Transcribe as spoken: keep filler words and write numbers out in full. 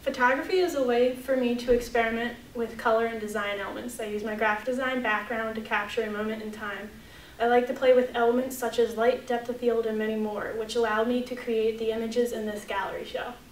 Photography is a way for me to experiment with color and design elements. I use my graphic design background to capture a moment in time. I like to play with elements such as light, depth of field, and many more, which allow me to create the images in this gallery show.